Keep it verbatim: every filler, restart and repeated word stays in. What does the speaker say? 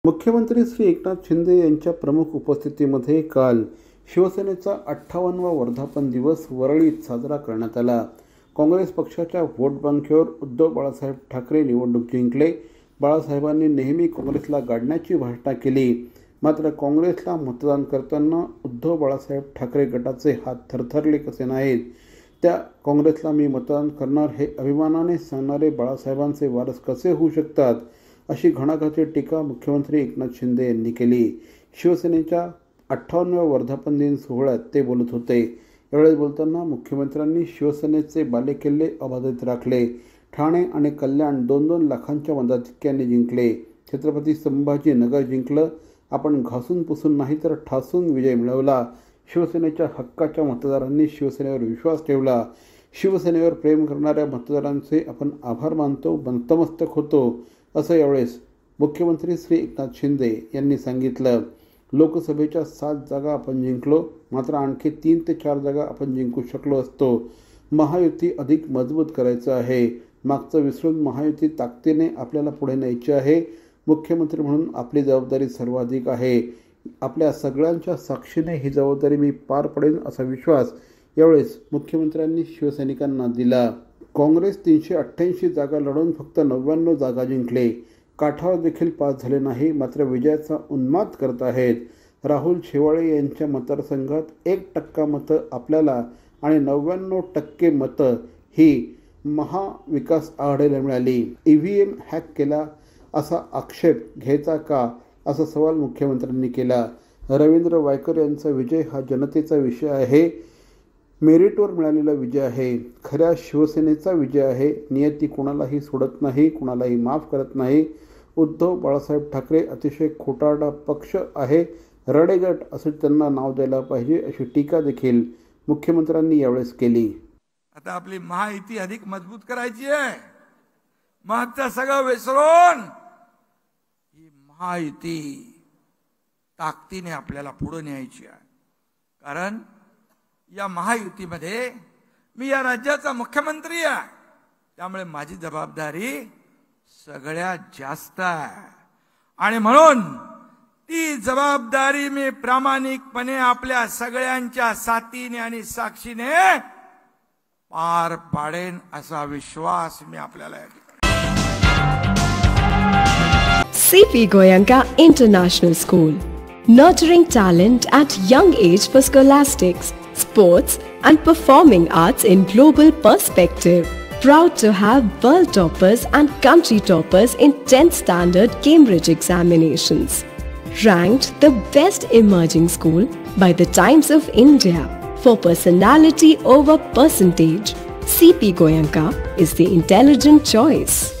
मुख्यमंत्री श्री एकनाथ शिंदे यांच्या प्रमुख उपस्थितीमध्ये काल शिवसेनेचा अठ्ठावन्नवा वर्धापन दिवस वरळीत साजरा करण्यात आला। काँग्रेस पक्षाच्या व्होट बँकेवर उद्धव बाळासाहेब ठाकरे निवडणूक जिंकले। बाळासाहेबांनी नेहमी काँग्रेसला गाडण्याची भाषा केली, मात्र काँग्रेसला मतदान करताना उद्धव बाळासाहेब ठाकरे गटाचे हात थरथरले कसे नाहीत। त्या काँग्रेसला मी मतदान करणार हे अभिमानाने सांगणारे बाळासाहेबांचे वारस कसे होऊ शकतात, अशी घणाघाती टीका मुख्यमंत्री एकनाथ शिंदे यांनी केली। शिवसेनेच्या अठ्ठावन्नव्या वर्धापन दिन सोहळ्यात ते बोलत होते। यावेळी बोलताना मुख्यमंत्र्यांनी शिवसेनेचे बालेकिल्ले अबाधित राखले। ठाणे आणि कल्याण दोन दोन लाखांच्या मताधिक्याने जिंकले। छत्रपती संभाजीनगर जिंकलं। आपण घासून पुसून नाही तर ठासून विजय मिळवला। शिवसेनेच्या हक्काच्या मतदारांनी शिवसेनेवर विश्वास ठेवला। शिवसेनेवर प्रेम करणाऱ्या मतदारांचे आपण आभार मानतो, नतमस्तक होतो, असं यावेळेस मुख्यमंत्री श्री एकनाथ शिंदे यांनी सांगितलं। लोकसभेच्या सात जागा आपण जिंकलो, मात्र आणखी तीन ते चार जागा आपण जिंकू शकलो असतो। महायुती अधिक मजबूत करायचं आहे। मागचं विसरून महायुती ताकदीने आपल्याला पुढे न्यायची आहे। मुख्यमंत्री म्हणून आपली जबाबदारी सर्वाधिक आहे। आपल्या सगळ्यांच्या साक्षीने ही जबाबदारी मी पार पडेन, असा विश्वास यावेळेस मुख्यमंत्र्यांनी शिवसैनिकांना दिला। काँग्रेस तीनशे अठ्ठ्याऐंशी जागा लढून फक्त नव्याण्णव जागा जिंकले। काठावर देखील पास झाले नाही, मात्र विजयाचा उन्माद करत आहेत। राहुल शेवाळे यांच्या मतदारसंघात एक टक्का मतं आपल्याला आणि नव्याण्णव टक्के मतं ही महाविकास आघाडीला मिळाली। ई व्ही एम हॅक केला असा आक्षेप घ्यायचा का, असा सवाल मुख्यमंत्र्यांनी केला। रवींद्र वायकर यांचा विजय हा जनतेचा विषय आहे, मेरिटवर मिळालेला विजय आहे, खऱ्या शिवसेनेचा विजय आहे। नियती कोणालाही सोडत नाही, कोणालाही माफ करत नाही। उद्धव बाळासाहेब ठाकरे अतिशय खोटारडा पक्ष आहे, रडेगट असं त्यांना नाव द्यायला पाहिजे, अशी टीका देखील मुख्यमंत्र्यांनी यावेळेस केली। आता आपली महायुती अधिक मजबूत करायची आहे। मागचं सगळं विसरून ही महायुती ताकदीने आपल्याला पुढे न्यायची आहे। कारण या महायुतीमध्ये मी या राज्याचा मुख्यमंत्री आहे, त्यामुळे माझी जबाबदारी सगळ्यात जास्त आहे आणि म्हणून ती जबाबदारी मी प्रामाणिकपणे आपल्या सगळ्यांच्या साथीने आणि साक्षीने पार पाडेन, असा विश्वास मी आपल्याला देतो। C P Goenka International School, nurturing talent at young age for scholastics, sports and performing arts in global perspective. Proud to have world toppers and country toppers in tenth standard Cambridge examinations. Ranked the best emerging school by the Times of India for personality over percentage, C P Goenka is the intelligent choice.